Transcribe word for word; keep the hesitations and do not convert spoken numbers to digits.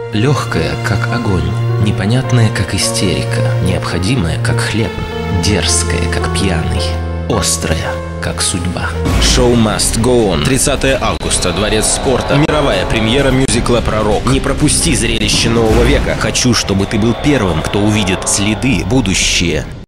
Легкая, как огонь, непонятная, как истерика, необходимая, как хлеб, дерзкая, как пьяный, острая, как судьба. Шоу Must Go On. тридцатое августа. Дворец спорта. Мировая премьера мюзикла «Пророк». Не пропусти зрелище нового века. Хочу, чтобы ты был первым, кто увидит следы будущее.